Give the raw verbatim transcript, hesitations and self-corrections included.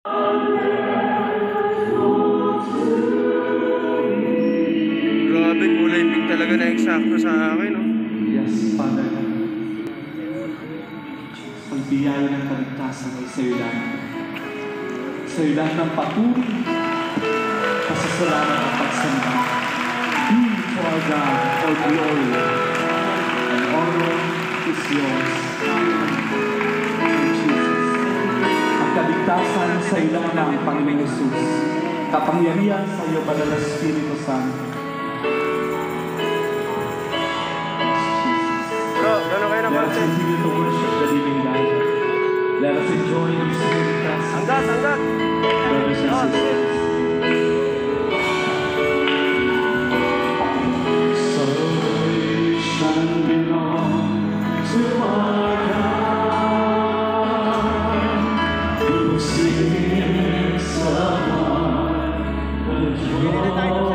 Grabe, kulay pink talaga na eksakto sa akin, no? Yes, Father. Ang biyaya ng kaligtasan ay sa iyo lang. Sa iyo lang ng patuloy. Pasasalamat at pagsamba. Be to our God, all glory and honor is yours. Ang kaligtasan sa iyo lang ng Panginoong Jesus. Kapangyarihan sa iyo, Banal na Espiritu Santo. Bro, gano'n kayo ng Let us parte? continue to worship the living God. Let us enjoy His spirit presence. Hanggat, hanggat! Brothers and sisters. Salvation belongs to our God, who sings above the throne.